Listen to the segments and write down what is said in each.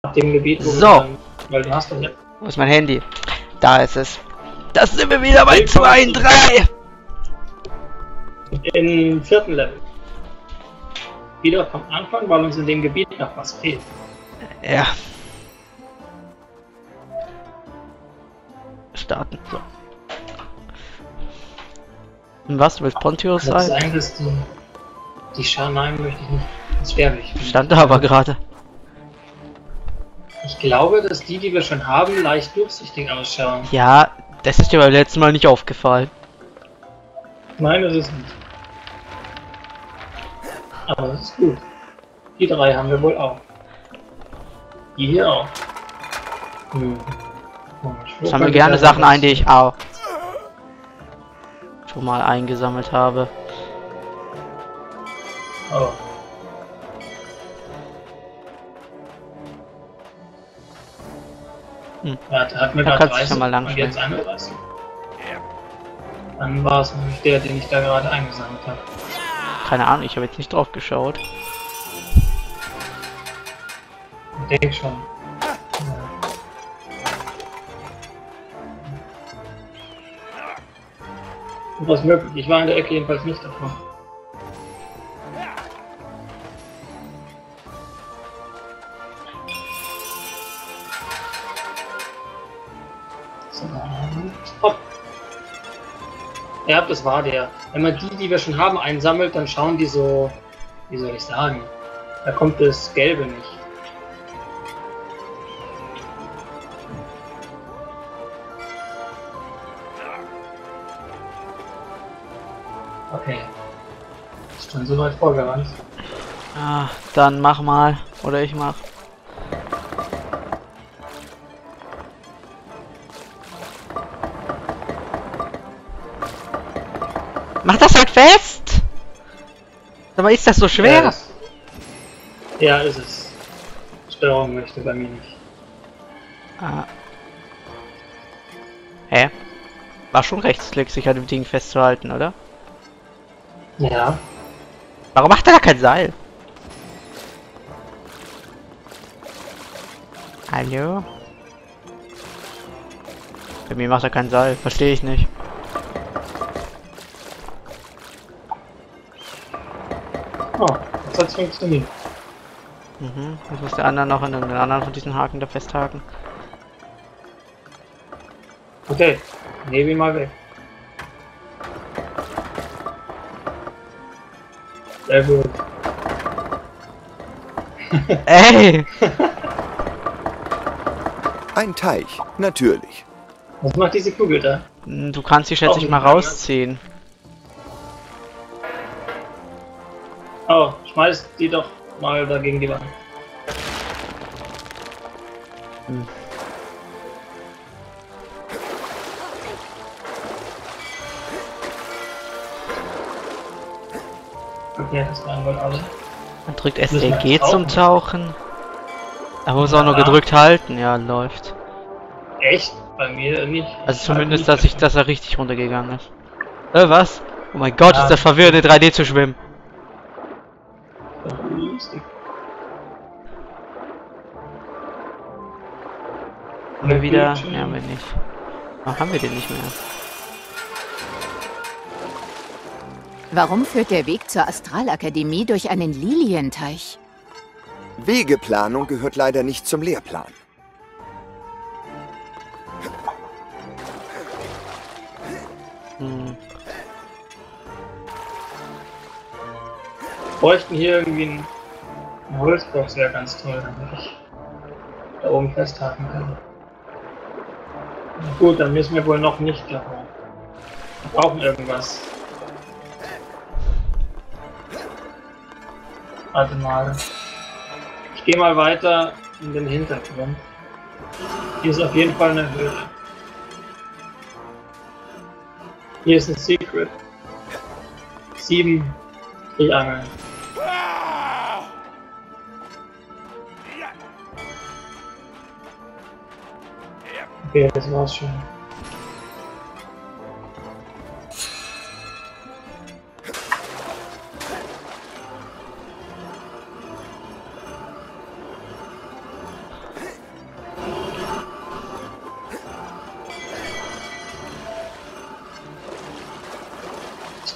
dem Gebiet, wo So. weil du hast doch jetzt... Wo ist mein Handy? Da ist es. Das sind wir wieder bei 2 und 3. Im 4. Level. Wieder vom Anfang, weil uns in dem Gebiet noch was fehlt. Ja. Starten. So. Und was? Du willst Pontius Das ist sein? eigentlich die Scharnein möchte ich nicht. Das sterbe ich. Stand da aber gerade. Ich glaube, dass die wir schon haben, leicht durchsichtig ausschauen. Ja, das ist dir beim letzten Mal nicht aufgefallen. Nein, das ist nicht. Aber das ist gut. Die 3 haben wir wohl auch. Die hier auch. Ich sammle gerne Sachen ein, die ich auch schon mal eingesammelt habe. Oh. Ja, der hat mir Da gerade kannst du 30 schon mal lang und jetzt 31. Dann war es nämlich der, den ich da gerade eingesammelt habe. Keine Ahnung, ich habe jetzt nicht drauf geschaut. Ich denke schon. Was möglich. Ich war in der Ecke jedenfalls nicht davon. So. Hopp. Ja, das war der. Wenn man die wir schon haben, einsammelt, dann schauen die so... Wie soll ich sagen? Da kommt das Gelbe nicht. Okay. Ist schon so weit vorgerannt. Ah, dann mach mal. Oder ich mach. Mach das halt fest! Aber ist das so schwer? Ja, ist es. Steuerung möchte bei mir nicht. Ah. Hä? War schon Rechtsklick, sich an dem Ding festzuhalten, oder? Ja. Warum macht er da kein Seil? Hallo? Bei mir macht er kein Seil, verstehe ich nicht. Oh, jetzt hat's funktioniert. Mhm, jetzt muss der andere noch an den anderen von diesen Haken da festhaken. Okay, nehme ihn mal weg. Sehr gut. Ey! Ein Teich, natürlich. Was macht diese Kugel da? Du kannst die schätze ich mal rausziehen. Oh, schmeiß die doch mal da gegen die Wand. Hm. Okay, das waren wohl alle. Man drückt Müssen wir SLG tauchen? zum Tauchen. Er muss auch nur Ja. gedrückt halten, ja, läuft. Echt? Bei mir nicht. Also Ich zumindest, halt dass er richtig runtergegangen ist. Was? Oh mein Gott, Ja. ist das verwirrend, in 3D zu schwimmen. nicht lustig. Haben wir wieder? Bildschirm. Ja, haben wir nicht. Warum haben wir den nicht mehr? Warum führt der Weg zur Astralakademie durch einen Lilienteich? Wegeplanung gehört leider nicht zum Lehrplan. Hm. Bräuchten hier irgendwie ein Holzbox, wäre ganz toll, damit ich da oben festhalten kann. Na gut, dann müssen wir wohl noch nicht da hoch. Wir brauchen irgendwas. Warte mal. Ich gehe mal weiter in den Hintergrund. Hier ist auf jeden Fall eine Höhle. Hier ist ein Secret. 7 Triangeln. Okay, das war's schon.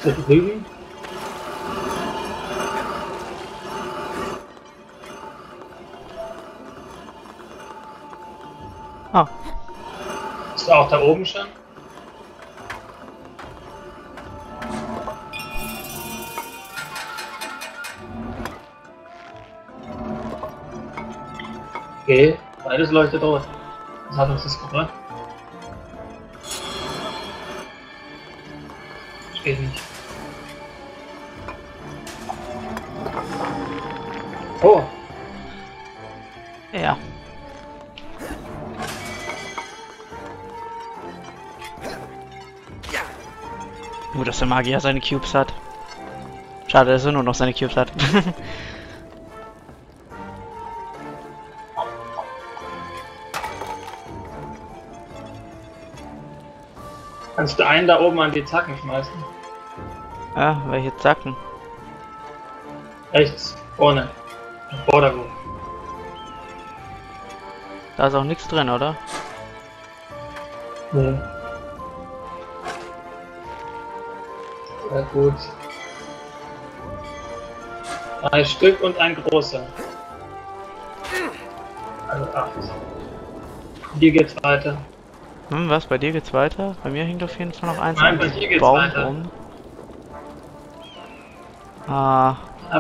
Da drüben. Ah, Ist er auch da oben schon? Okay, beides leuchtet rot. Was hat uns das gebracht? Steht nicht. Oh, ja. Gut, dass der Magier seine Cubes hat. Schade, dass er nur noch seine Cubes hat. kannst du einen da oben an die Zacken schmeißen? Ja, welche Zacken? Rechts, vorne. Im Vordergrund. Da ist auch nichts drin, oder? Nee. Sehr gut. 3 Stück und ein großer. Also 8. Hier geht's weiter. Hm, was? Bei dir geht's weiter? Bei mir hängt auf jeden Fall noch eins Nein, an bei diesem dir geht's Baum weiter. rum. Ah,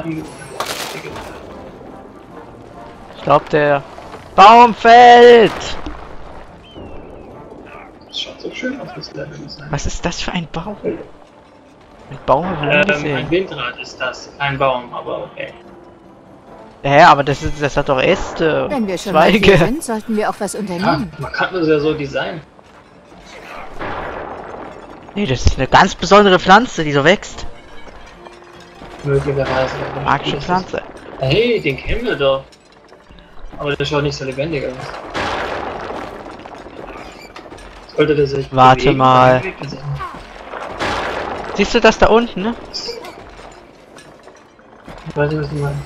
ich glaube der Baum fällt! Das schaut so schön aus, das Level. Was ist das für ein Baum? Ein Baum habe ich noch nie Ein gesehen. Windrad ist das, kein Baum, aber okay. Ja, aber das hat doch Äste, Wenn wir schon mal hier Zweige. sind, sollten wir auch was Ja, unternehmen. man kann das ja so designen. Nee, das ist eine ganz besondere Pflanze, die so wächst. Möglicherweise. Magische Pflanze. Hey, den kennen wir doch. Aber der schaut nicht so lebendig aus. Sollte der sich Warte bewegen, mal. dann bewegt er sich nicht. Siehst du das da unten, ne? Ich weiß nicht, was du meinst.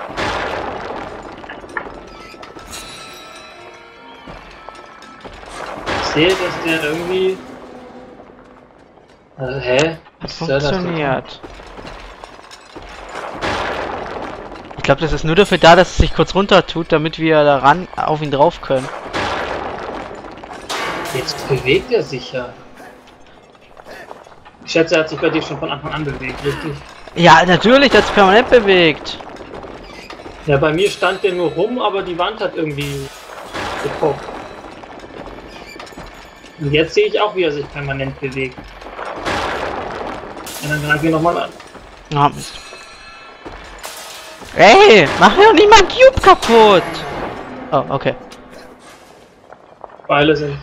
Ich sehe, dass der irgendwie... Also, hä? Hat Was soll das denn? funktioniert. Ich glaube, das ist nur dafür da, dass es sich kurz runter tut, damit wir da ran auf ihn drauf können. Jetzt bewegt er sich ja. Ich schätze, er hat sich bei dir schon von Anfang an bewegt, richtig? Ja, natürlich, das ist permanent bewegt. Ja, bei mir stand der nur rum, aber die Wand hat irgendwie gepoppt. Und jetzt sehe ich auch, wie er sich permanent bewegt. Ja, dann greifen wir nochmal an. Ah, Mist. Ey, mach doch nicht mein Cube kaputt! Oh, okay. Beile sind.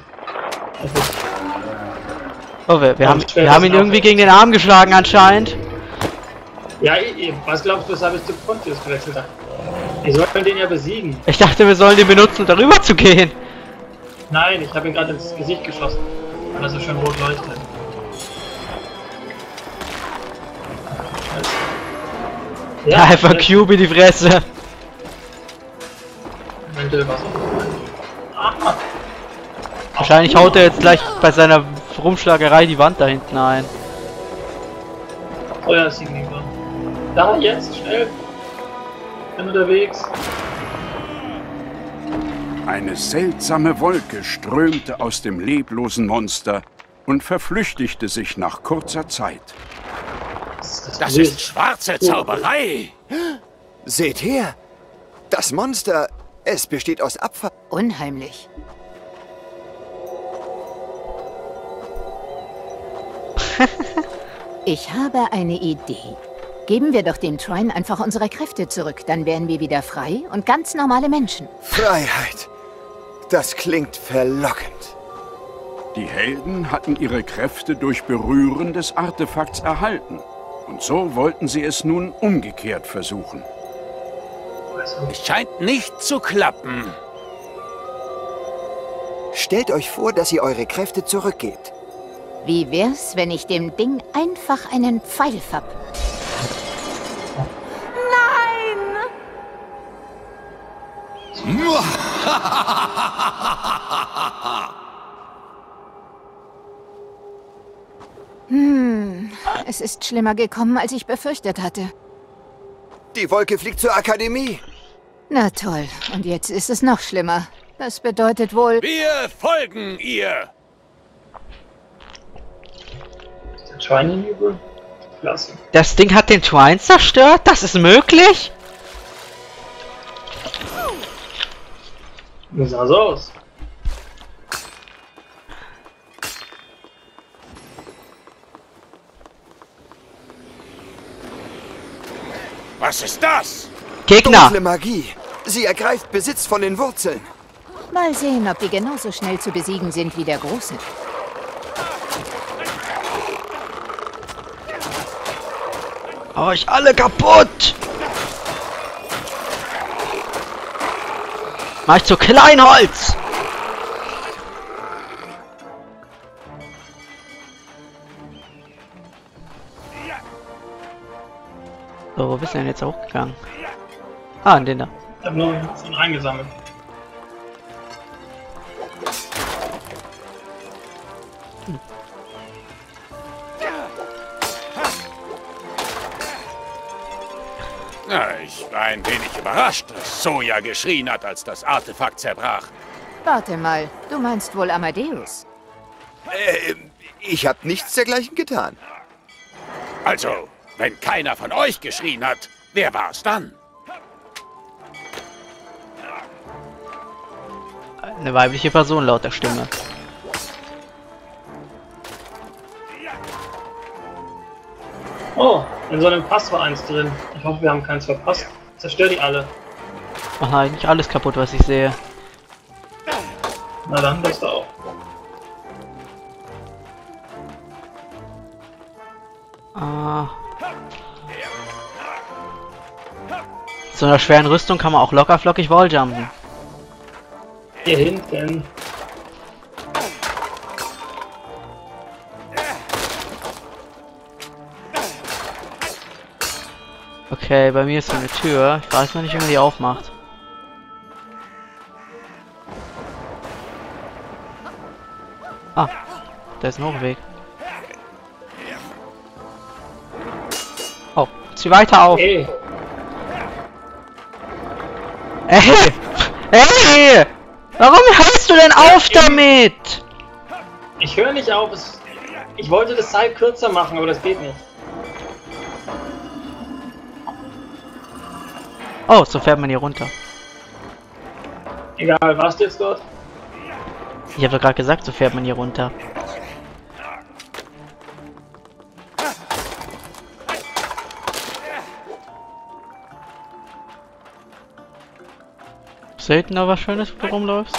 Oh, wir haben ihn auch irgendwie gegen den Arm geschlagen anscheinend. Ja, was glaubst du, weshalb ich zu Pontius gewechselt habe? Wir sollten den ja besiegen. Ich dachte, wir sollen den benutzen, um darüber zu gehen. Nein, ich habe ihn gerade ins Gesicht geschossen, weil er so schön rot leuchtet. Ja, einfach Cube in die Fresse. Eventuell was. Ah, Wahrscheinlich haut er jetzt gleich bei seiner Rumschlagerei die Wand da hinten ein. oh ja, das sieht nicht so. Da, jetzt, schnell. Bin unterwegs. Eine seltsame Wolke strömte aus dem leblosen Monster und verflüchtigte sich nach kurzer Zeit. Das ist schwarze Zauberei! Seht her! Das Monster, es besteht aus Abfall. Unheimlich. Ich habe eine Idee. Geben wir doch dem Trine einfach unsere Kräfte zurück, dann wären wir wieder frei und ganz normale Menschen. Freiheit. Das klingt verlockend. Die Helden hatten ihre Kräfte durch Berühren des Artefakts erhalten. Und so wollten sie es nun umgekehrt versuchen. Es scheint nicht zu klappen. Stellt euch vor, dass ihr eure Kräfte zurückgebt. Wie wär's, wenn ich dem Ding einfach einen Pfeil fapp? Es ist schlimmer gekommen, als ich befürchtet hatte. Die Wolke fliegt zur Akademie. Na toll. Und jetzt ist es noch schlimmer. Das bedeutet wohl... Wir folgen ihr! Der Schweinenübel? Klasse. Das Ding hat den Shrine zerstört? Das ist möglich? Das sah so aus. Was ist das? Gegner! Dunkle Magie. Sie ergreift Besitz von den Wurzeln. Mal sehen, ob die genauso schnell zu besiegen sind wie der Große. Euch alle kaputt! Mach ich zu Kleinholz! So, wo bist du denn jetzt hochgegangen? Ah, in den da. Ich hab nur von eingesammelt. Na, ich war ein wenig überrascht, dass Soja geschrien hat, als das Artefakt zerbrach. Warte mal, du meinst wohl Amadeus? Ich habe nichts dergleichen getan. Also, wenn keiner von euch geschrien hat, wer war's dann? Eine weibliche Person laut der Stimme. Oh, in so einem Pass war eins drin. Ich hoffe, wir haben keins verpasst. Zerstör die alle. Machen eigentlich alles kaputt, was ich sehe. Na dann, das da auch. Ah. So einer schweren Rüstung kann man auch locker flockig walljumpen. Hier hinten. Okay, bei mir ist so eine Tür. Ich weiß noch nicht, wie man die aufmacht. Ah, da ist ein Hochweg. Oh, zieh weiter auf. Hey, Ey! Ey! Warum hörst du denn auf damit? ich höre nicht auf. Ich wollte das Seil kürzer machen, aber das geht nicht. Oh, so fährt man hier runter. Egal, warst du jetzt dort? Ich habe doch gerade gesagt, so fährt man hier runter. Selten noch was Schönes, wo du rumläufst?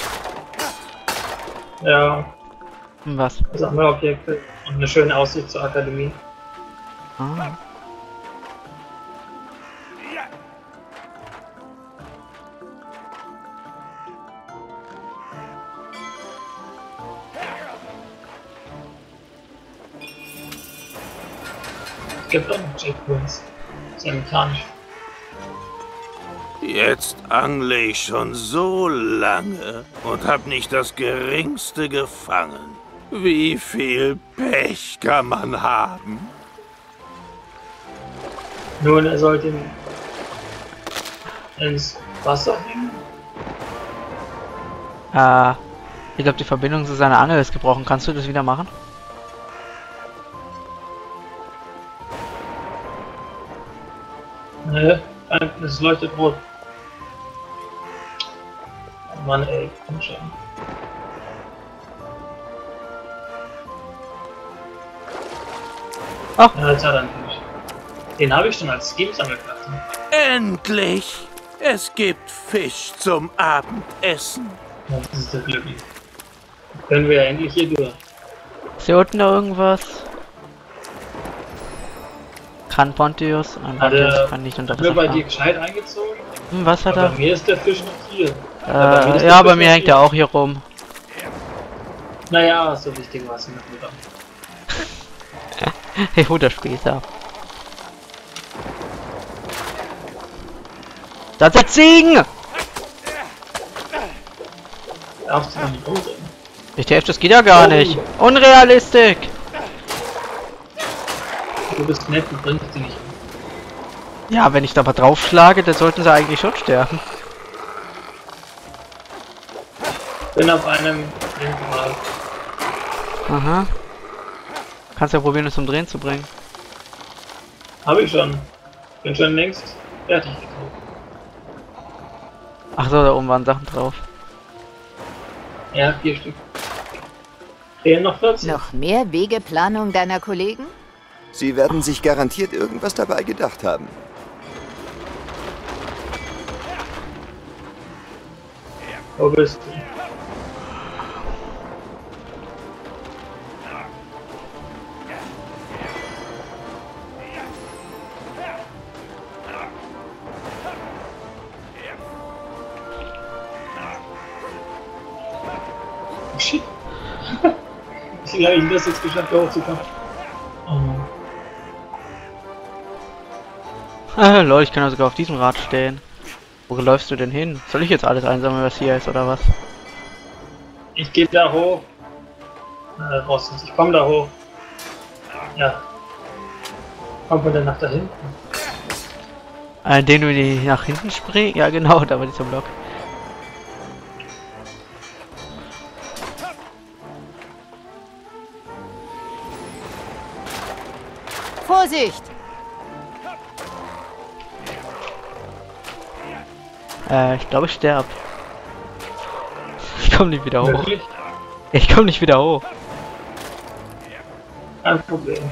Ja, Was? Sammlerobjekte und eine schöne Aussicht zur Akademie. Ah. Es gibt auch noch Checkpoints. Sehr mechanisch. Jetzt angle ich schon so lange und hab nicht das Geringste gefangen. Wie viel Pech kann man haben? Nun, er sollte ihn ins Wasser hängen. Ich glaube, die Verbindung zu seiner Angel ist gebrochen. Kannst du das wieder machen? Ne, es leuchtet rot. Mann, ey, komm schon. Ach. Ja, jetzt hat er natürlich. Den habe ich schon als Schemes-Sammelplatte. Endlich! Es gibt Fisch zum Abendessen. Ja, das ist der glücklich. Können wir ja endlich hier durch. Ist hier unten noch irgendwas? Kann Pontius? Nein, Hat Pontius er kann nicht unter mir bei Wasser dir fahren. gescheit eingezogen? Was hat Aber er? bei mir ist der Fisch noch hier. Ja, bei mir hängt er auch hier rum. Naja, so wichtig war es nicht wieder. Hey, Hutterspießer. Das sind Ziegen! Darfst du noch nicht umdrehen? Ich helfe, das geht ja gar nicht. Unrealistisch! Du bist nett, du bringst die nicht um. Ja, wenn ich da mal draufschlage, dann sollten sie eigentlich schon sterben. Bin auf einem linken Mal. Aha. Kannst ja probieren, es zum Drehen zu bringen. Habe ich schon. Bin schon längst fertig gekauft. Ach so, da oben waren Sachen drauf. Ja, 4 Stück. Fehlen noch 14. Noch mehr Wegeplanung deiner Kollegen? Sie werden sich garantiert irgendwas dabei gedacht haben. Wo bist du? Oh, shit. Wie habe ich das jetzt geschafft, da hochzukommen? Oh. Lol, ich kann ja sogar auf diesem Rad stehen. Wo läufst du denn hin? Soll ich jetzt alles einsammeln, was hier ist, oder was? Ich gehe da hoch. Rostens, ich komme da hoch. Ja. Kommt man denn nach da hinten? Den du die nach hinten springst? Ja genau, da war dieser Block. Vorsicht! Ich glaube, ich sterb. Ich komme nicht wieder hoch. Wirklich? Ich komme nicht wieder hoch. Kein Problem.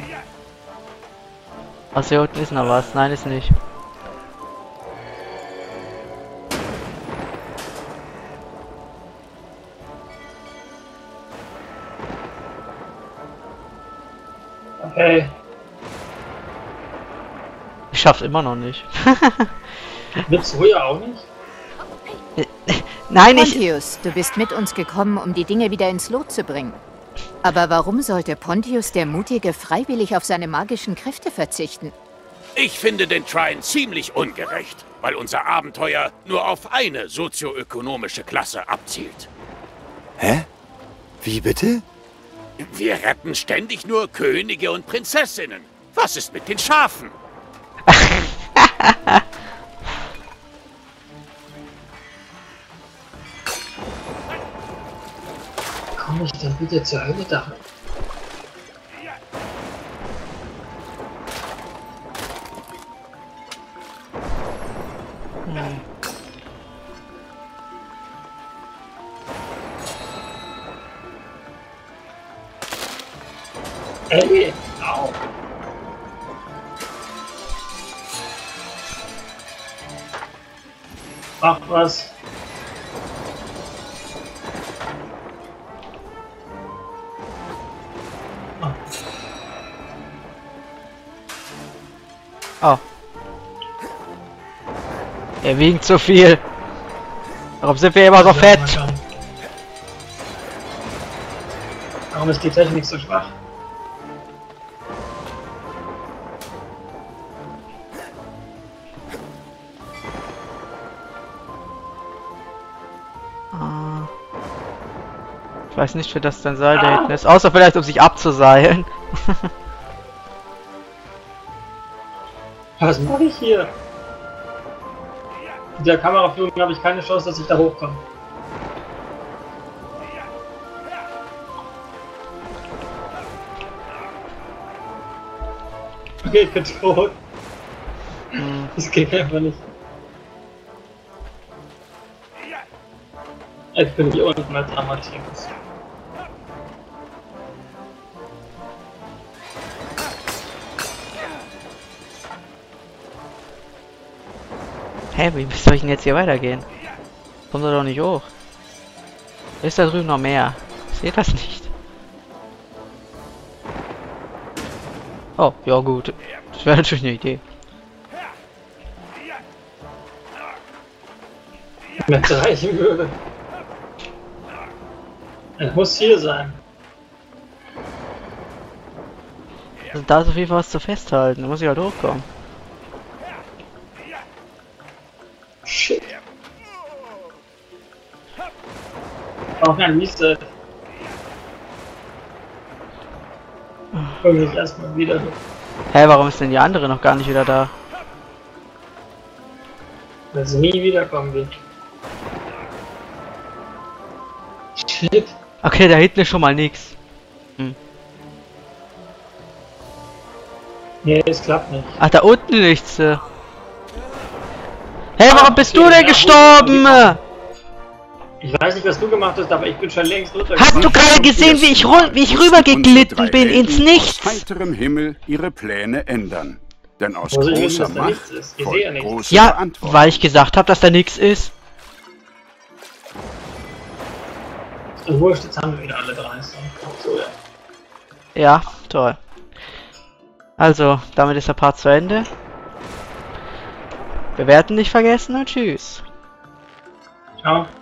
Ach, hier unten ist noch was. Nein, ist nicht. Okay. Ich schaff's immer noch nicht. Willst du ja auch nicht? Nein, ich... Pontius, du bist mit uns gekommen, um die Dinge wieder ins Lot zu bringen. Aber warum sollte Pontius der Mutige freiwillig auf seine magischen Kräfte verzichten? Ich finde den Trine ziemlich ungerecht, weil unser Abenteuer nur auf eine sozioökonomische Klasse abzielt. Hä? Wie bitte? Wir retten ständig nur Könige und Prinzessinnen. Was ist mit den Schafen? Komm ich dann bitte zur Hölle da? Ey, au! Mach was! Oh. Er wiegt zu viel. Warum sind wir immer so fett? Warum ist die Technik so schwach? Ich weiß nicht, für das dein Seil da hinten ist. Außer vielleicht, um sich abzuseilen. Was mache ich hier? Mit der Kameraführung habe ich keine Chance, dass ich da hochkomme. Okay, ich bin tot. Das geht einfach nicht. Ich bin hier unten als Amateurus. Hä, wie soll ich denn jetzt hier weitergehen? Kommt er doch nicht hoch. Ist da drüben noch mehr? Ich sehe das nicht. Oh, ja gut. Das wäre natürlich eine Idee. Wenn es reichen würde. Es muss hier sein. Also da ist auf jeden Fall was zu festhalten. Da muss ich halt hochkommen. Shit. Auch ein Reset. Komm ich erstmal wieder durch. Hä, warum ist denn die andere noch gar nicht wieder da? Weil sie nie wiederkommen wird. Shit. Okay, da hinten ist schon mal nix. Nee, es klappt nicht. Ach, da unten nichts. Hey, warum bist du denn gestorben? Ich weiß nicht, was du gemacht hast, aber ich bin schon längst Hast runtergekommen. du gerade gesehen, wie ich rübergeglitten bin ins Nichts? Aus heiterem Himmel ihre Pläne ändern. Denn aus Wo soll ich wissen, großer dass da nichts Macht ist? Ich sehe ja folgt nichts. große Ja, Verantwortung. weil ich gesagt habe, dass da nichts ist. Und wurscht, jetzt haben wir wieder alle 30. So, ja. Ja, toll. Also, damit ist der Part zu Ende. Bewerten nicht vergessen und tschüss. Ciao.